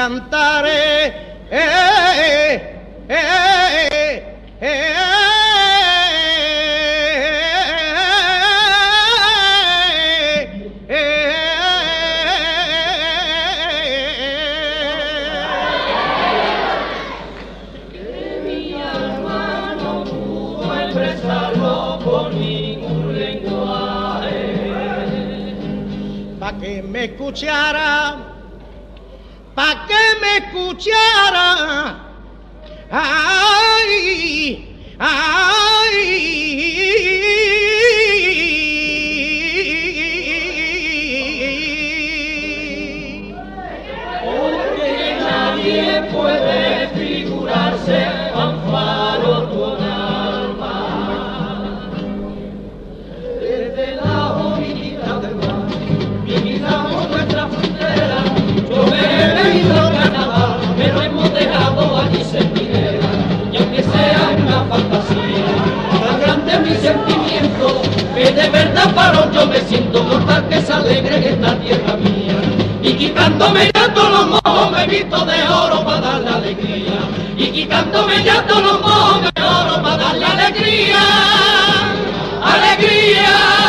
cantaré. Pa' que me escuchara, pa' que me escuchara, ay, ay. Porque nadie puede figurarse Amparo con alma. Desde la orilla del mar, visitamos nuestra frontera. Yo me he venido al carnaval, pero hemos dejado allí Centinela. Y aunque sea una fantasía, tan grande es mi sentimiento, que de verdad paro yo me siento mortal que se alegre en esta tierra mía. Y quitándome ya todos los mojos me visto de oro para darle alegría. Y quitándome ya todos los mojos de oro para darle alegría. ¡Alegría!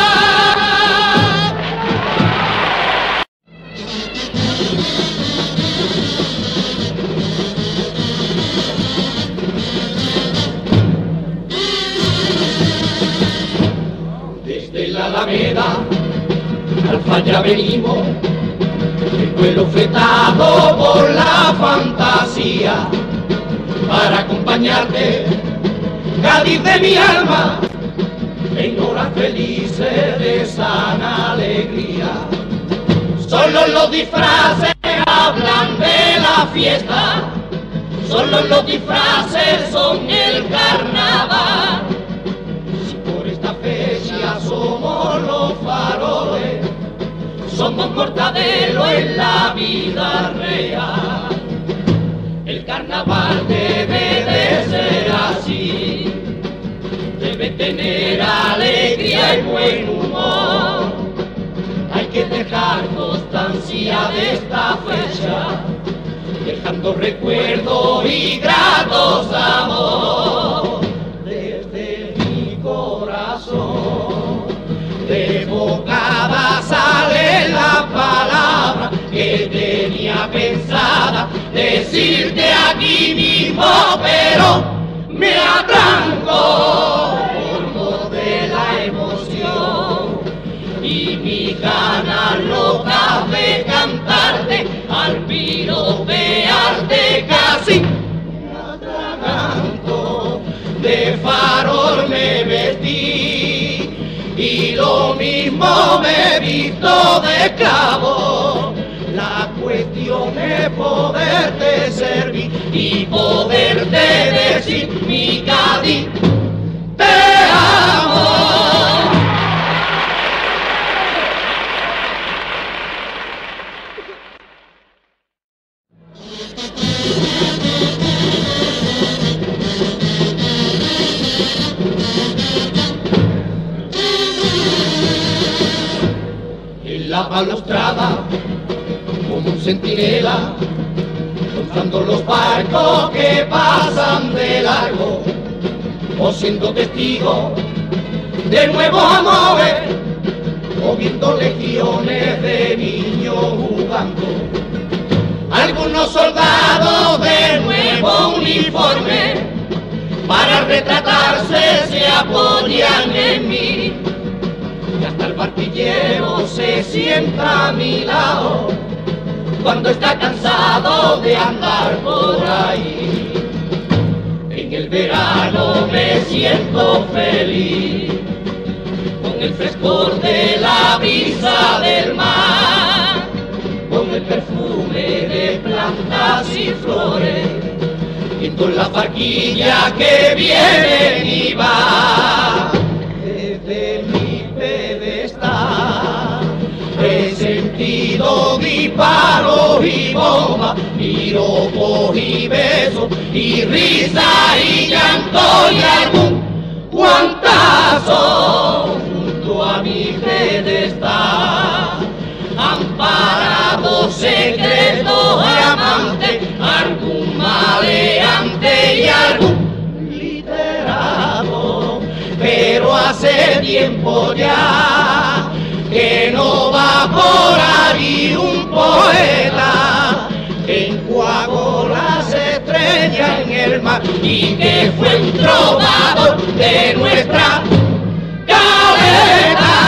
Desde la Alameda al Falla venimos, el pueblo fletado por la fantasía, para acompañarte, Cádiz de mi alma, en horas felices de sana alegría. Solo los disfraces hablan de la fiesta, solo los disfraces son el carnaval. Si por esta fecha somos los faroles, somos mortadelo en la vida real. El carnaval debe de ser así, debe tener alegría y buen humor. Hay que dejar constancia de esta fecha, dejando recuerdos y gratos amor. Desde mi corazón, de bocada sale la palabra que tenía pensada decirte aquí mismo, pero me atranco por mor de la emoción y mi ganas locas de cantarte al piropearte casi me atraganto. De farol me vestí y lo mismo me he visto de esclavo. La cuestión es poderte servir y poderte decir, mi Cádiz, te amo. En la balaustrada, como un centinela, contando los barcos que pasan de largo, o siendo testigo de nuevos amores, o viendo legiones de niños jugando. Algunos soldados de nuevo uniforme, para retratarse se apoyan en mí. Y hasta el barquillero se sienta a mi lado cuando está cansado de andar por ahí. En el verano me siento feliz con el frescor de la brisa del mar, con el perfume de plantas y flores, viendo las barquillas que vienen y van. Desde mi pedestal he sentido disparos y bombas, piropos y besos, y risa y llanto y algún guantazo junto a mi pedestal, amparados secreto amante, algún maleante y algún literato, pero hace tiempo ya que no va por ahí un poeta que enjuagó las estrellas en el mar y que fue un trovador de nuestra caleta.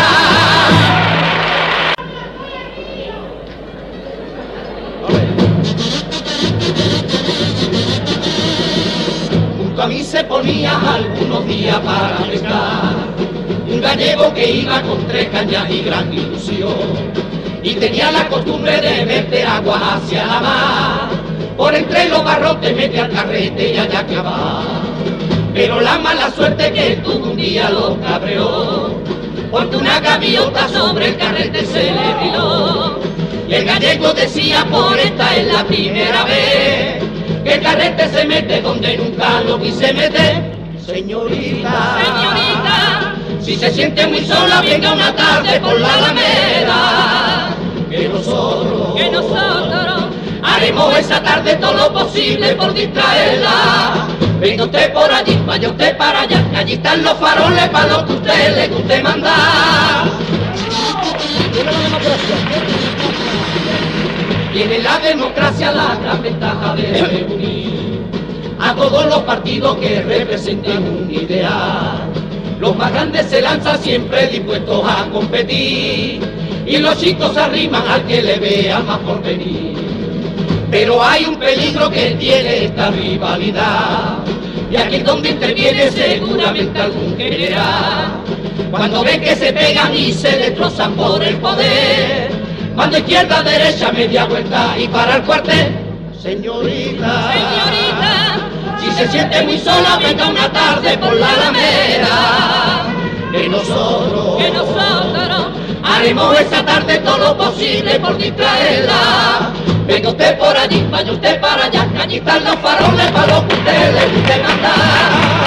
Junto a mí se ponía algunos días para pescar un gallego que iba con 3 cañas y gran ilusión, y tenía la costumbre de meter agua hacia la mar, por entre los barrotes mete al carrete y allá que va. Pero la mala suerte que tuvo un día lo cabreó, porque una gaviota sobre el carrete se le tiró, y el gallego decía: por esta es la primera vez que el carrete se mete donde nunca lo quise meter. Señorita, señorita, si se siente muy sola, venga una tarde por la Alameda, que nosotros haremos esa tarde todo lo posible por distraerla. Venga usted por allí, vaya usted para allá, que allí están los faroles para lo que usted le guste mandar. Tiene la democracia la gran ventaja de reunir a todos los partidos que representen un ideal. Los más grandes se lanzan siempre dispuestos a competir, y los chicos se arriman al que le vea más por venir. Pero hay un peligro que tiene esta rivalidad, y aquí es donde interviene seguramente algún general. Cuando ven que se pegan y se destrozan por el poder, cuando izquierda, derecha, media vuelta y para el cuartel. Señorita, señorita, si se siente muy sola, venga una tarde por la Alameda, que nosotros haremos esta tarde todo lo posible por distraerla. Venga usted por allí, vaya usted para allá, que allí están los faroles para lo que usted le guste mandar.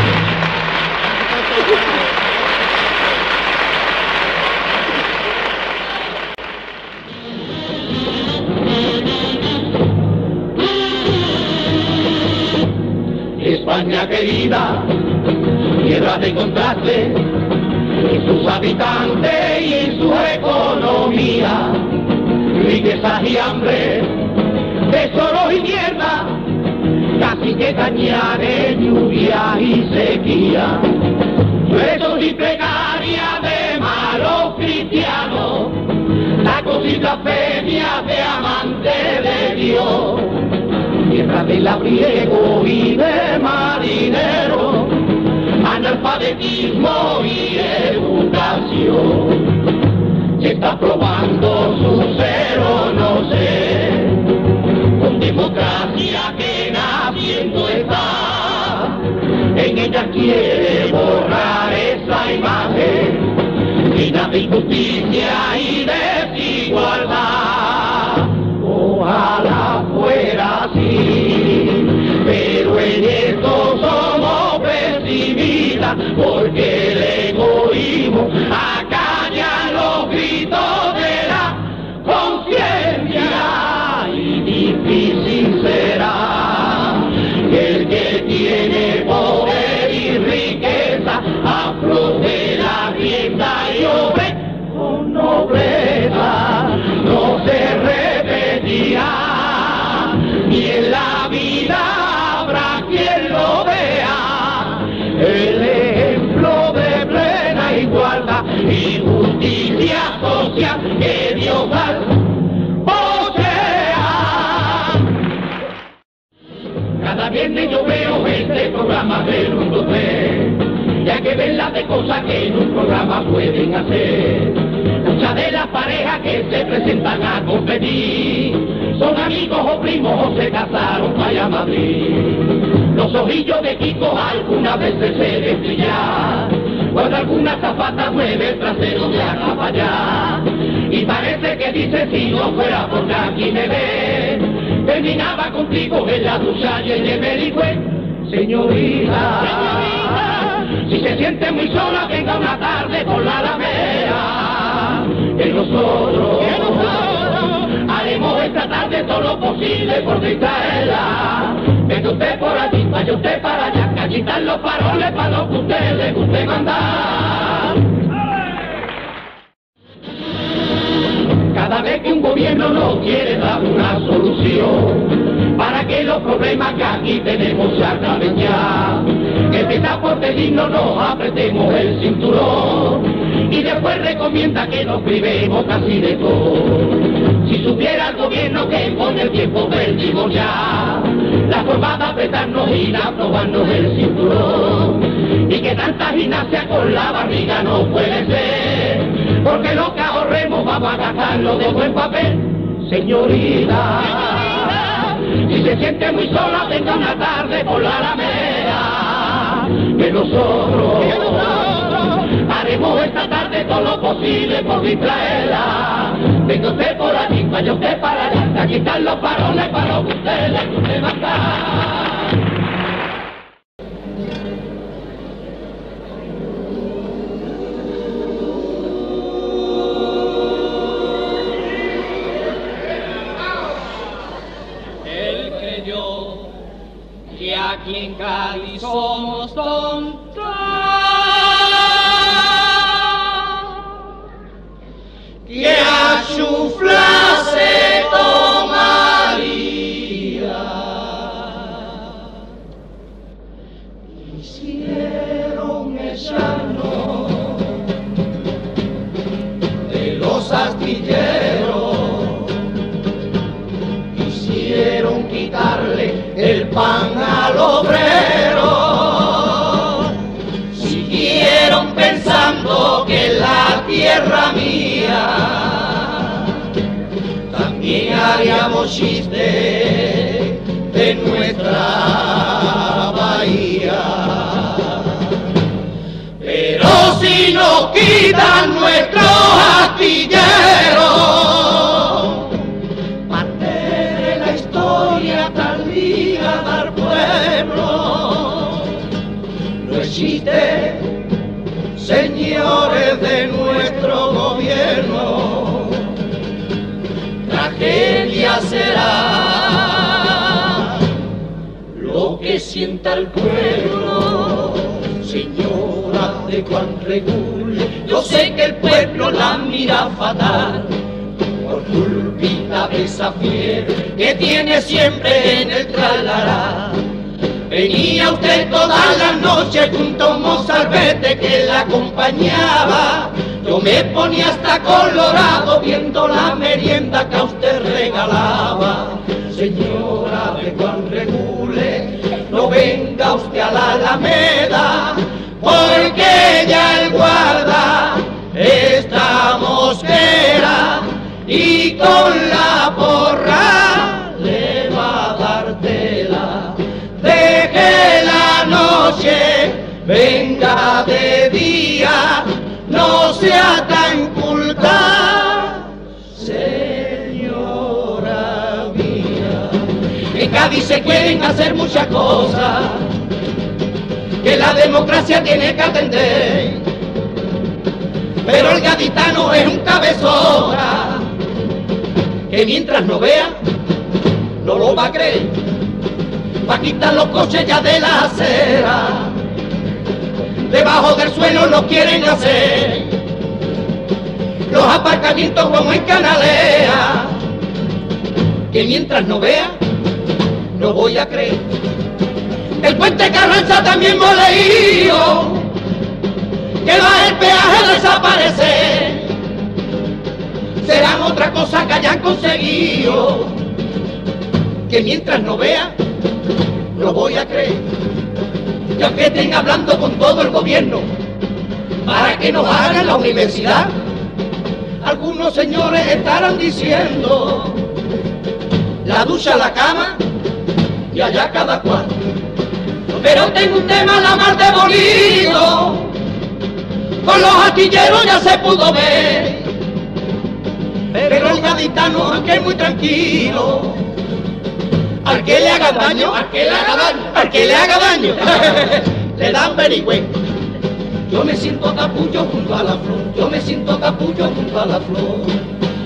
España querida, tierra de contraste, en sus habitantes y en su economía, riquezas y hambre, tesoros y mierda, casi que cañares, lluvia y sequía, presos y precarias de malos cristianos, tacos y blasfemias de amantes de Dios. Tierra de labriego y de marinero, analfabetismo y educación. Se está probando su cero, no sé, con democracia que naciendo está. En ella quiere borrar esa imagen llena de injusticia y desigualdad. Ojalá fuera así, pero en esto somos pesimistas, porque el egoísmo acaña los gritos de la conciencia, y difícil será que el que tiene poder y riqueza afloje la rienda y obre con nobleza. No se repetirá, ni en la vida habrá quien lo vea, el ejemplo de plena igualdad y justicia social que Dios posea. Cada viernes yo veo este programa del Mundo 3, ya que ven las de cosas que en un programa pueden hacer. Muchas de las parejas que se presentan a competir son amigos o primos o se casaron para allá a Madrid. Los ojillos de Kiko algunas veces se destrillan, cuando alguna zapata mueve el trasero de acá para allá. Y parece que dice: si no fuera porque aquí me ve, terminaba contigo en la ducha y en el Merigüe. Señorita, si se siente muy sola, venga una tarde por la Alameda, que nosotros haremos tratar de todo lo posible por distraerla. Venga usted por aquí, vaya usted para allá, que allí están los faroles para lo que usted le guste mandar. Cada vez que un gobierno no quiere dar una solución para que los problemas que aquí tenemos se acaben ya, que de transporte digno nos apretemos el cinturón y después recomienda que nos privemos casi de todo. Si supiera el gobierno que con el tiempo perdimos ya la forma de apretarnos y de aprobarnos el cinturón, y que tanta gimnasia con la barriga no puede ser, porque lo que ahorremos vamos a gastarlo de buen papel. Señorita, si se siente muy sola, venga una tarde por la Alameda, que nosotros haremos esta tarde todo lo posible por distraerla. Venga usted por aquí, vaya usted para allá, que aquí están los faroles para lo que usted le guste mandar. Que aquí en Cádiz somos tontos, que a chufla se tomaría. Quisieron echarnos de los astilleros, quisieron quitarle el pan al obrero, siguieron pensando que la tierra mía también haríamos chiste de nuestra bahía. Pero si nos quitan nuestros astilleros, al pueblo no existe, señores de nuestro gobierno. Tragedia será lo que sienta el pueblo, señora de Juan Regule. Yo sé que el pueblo la mira fatal por culpita de esa fiebre que tiene siempre en el tralará. Venía usted todas las noches junto a un mozalbete que la acompañaba. Yo me ponía hasta colorado viendo la merienda que a usted regalaba. Señora de Juan Regule, no venga usted a la Alameda, porque ya el guarda esta mosquera y con la porra le va a dar tela. Deje la noche, venga de día, no sea tan culta, señora mía. En Cádiz se quieren hacer muchas cosas que la democracia tiene que atender, pero el gaditano es un cabezona que mientras no vea, no lo va a creer. Va a quitar los coches ya de la acera, debajo del suelo lo quieren hacer, los aparcamientos como en Canalea, que mientras no vea, no voy a creer. El puente Carranza también moleído, que va el peaje a desaparecer. Serán otra cosa que hayan conseguido, que mientras no vea, no voy a creer. Y aunque estén hablando con todo el gobierno para que nos hagan la universidad, algunos señores estarán diciendo la ducha, la cama y allá cada cual. Pero tengo un tema la mar de bonito, con los astilleros ya se pudo ver, pero el gaditano, aunque es muy tranquilo, al que le haga daño, al que le haga daño, al que le haga daño, le dan verigüen. Yo me siento capullo junto a la flor, yo me siento capullo junto a la flor,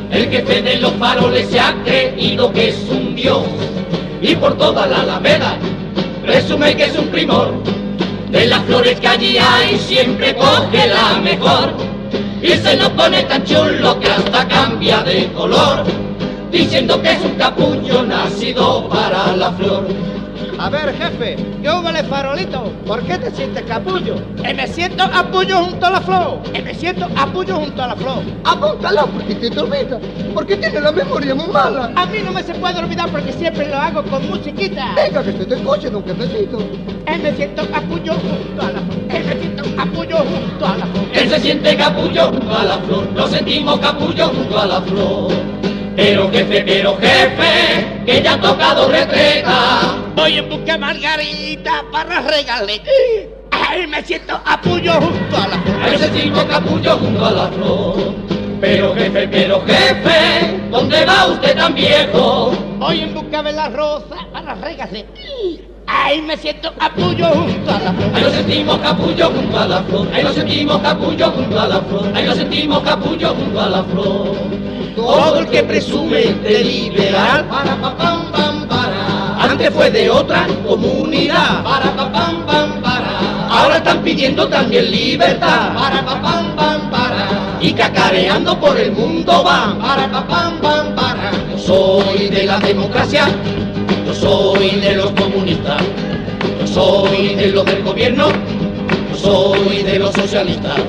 El jefe de los faroles se ha creído que es un dios y por toda la Alameda presume que es un primor. De las flores que allí hay siempre coge la mejor y se lo pone tan chulo que hasta cambia de color, diciendo que es un capullo nacido para la flor. A ver, jefe, yo vale farolito, ¿por qué te sientes capullo? Me siento capullo junto a la flor, me siento capullo junto a la flor. Apúntalo porque te olvida, porque tiene la memoria muy mala. A mí no me se puede olvidar porque siempre lo hago con musiquita. Venga, que te coche, don Jefecito. Me siento capullo junto a la flor, me siento capullo junto a la flor. Él se siente capullo junto a la flor, lo sentimos capullo junto a la flor. Pero jefe, que ya ha tocado retreta. Voy en busca de Margarita para regalarle. Ay, me siento capullo junto a la flor. Él se siente capullo junto a la flor. Pero jefe, ¿dónde va usted tan viejo? Voy en busca de la rosa para regalarle. Ay, me siento capullo junto a la flor. Ahí lo sentimos capullo junto a la flor. Ahí lo sentimos capullo junto a la flor. Ahí lo sentimos capullo junto a la flor. Todo el que presume de liberal, Para pa pam pam para. antes fue de otra comunidad. Para pa pam pam para. Ahora están pidiendo también libertad. Para pa pam pam para. Y cacareando por el mundo van. Para pa pam pam para. Yo soy de la democracia, yo soy de los comunistas, yo soy de los del gobierno, yo soy de los socialistas.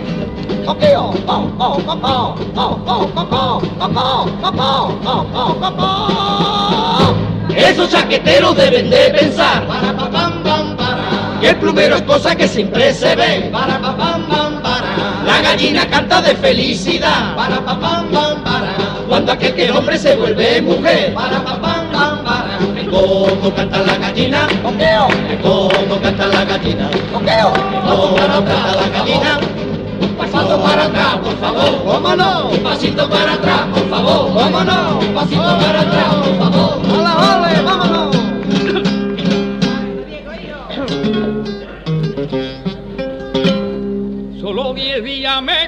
Esos chaqueteros deben de pensar Para pa pam pam para. que el plumero es cosa que siempre se ve. Para pa pam pam para. La gallina canta de felicidad Para pa pam pam para. cuando aquel que hombre se vuelve mujer. Para pa pam pam para. ¿Cómo canta la gallina? ¿Cómo canta la gallina? ¿Cómo canta la gallina? Un pasito para atrás, por favor. ¿Cómo no? Un pasito para atrás, por favor. ¿Cómo no? Un pasito para atrás, por favor. ¡Hola, ole! ¡Vámonos! Solo 10 días me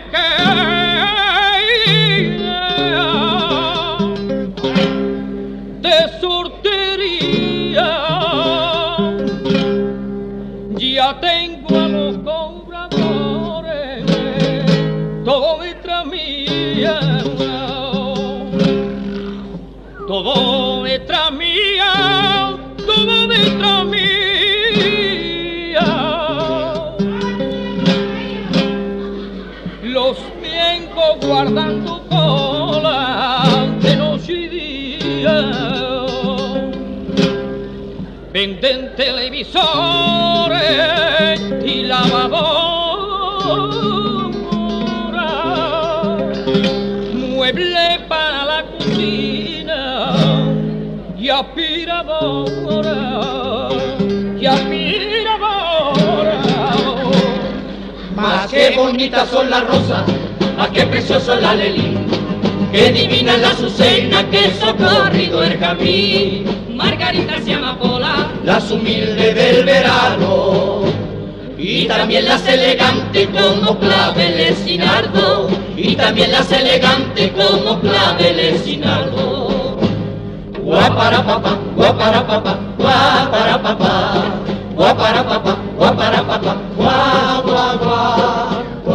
quedan de sortería. Ya tengo a los cobradores todo detrás mía, todo detrás mía, todo detrás mía. Los vientos guardando cola de noche y día. Venden televisores y lavadoras, muebles para la cocina y aspiradora, y aspiradora. Más que bonitas son las rosas, más que precioso la lelí. Qué divina la azucena, qué socorrido el jazmín. Margarita se amapola, Las humildes del verano y también las elegantes como claveles sin ardo, y también las elegantes como claveles sin ardo. Guapara papá, guapara papá, guapara papá, guapara papá, guapara papá, guá guá guá.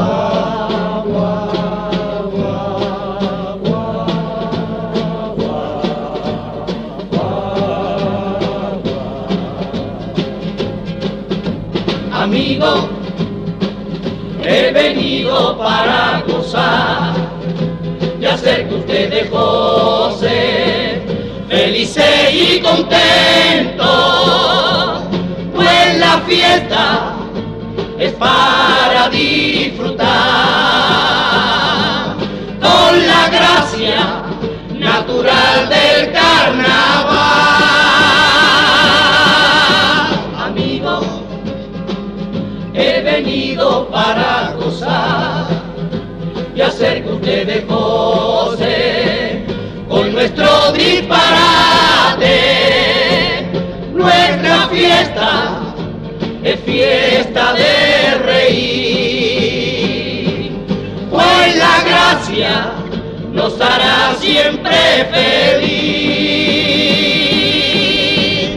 Amigo, he venido para gozar y hacer que ustedes gocen, felices y contentos, pues la fiesta es para disfrutar con la gracia natural del carnaval. Amigo, he venido para gozar y hacer que ustedes gocen con nuestro disparate. Nuestra fiesta es fiesta de reír, pues la gracia nos nos hará siempre feliz.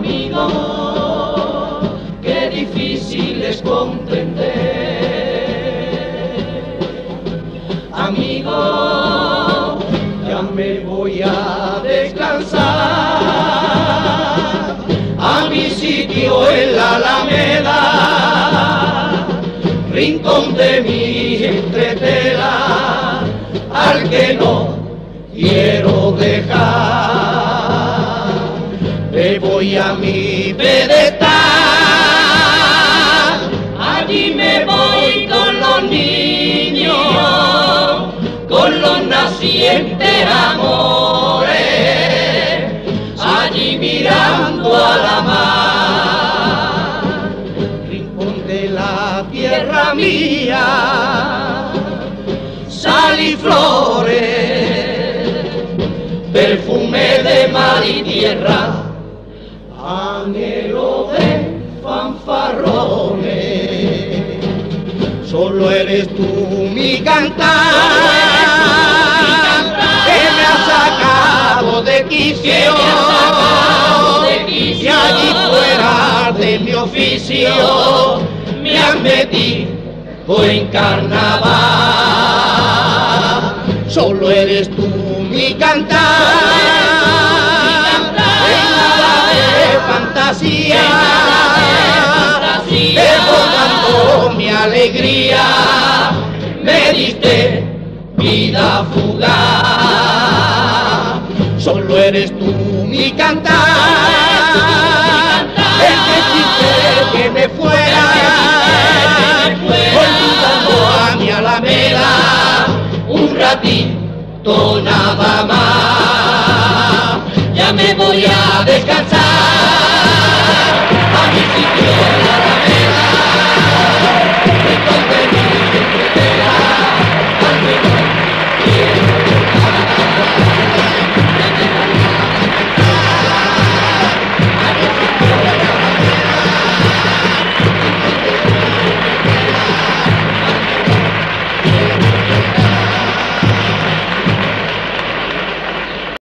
Amigo, qué difícil es comprender. Amigo, ya me voy a descansar a mi sitio en la Alameda, rincón de mi entretela, al que no quiero dejar. Me voy a mi pedestal, allí me voy con los niños, con los nacientes amores, allí mirando a la mar, rincón de la tierra mía, sal y flores, perfume de mar y tierra, anhelo de fanfarrones. Solo eres tú mi cantar, que me ha sacado de quicio, y allí fuera de mi oficio me han metido en carnaval. Solo eres tú mi cantar, en nada de fantasía, evocando mi alegría, me diste vida fugaz. Solo eres tú mi cantar, el que quise que me fuera, olvidando a mi Alameda un ratito nada más.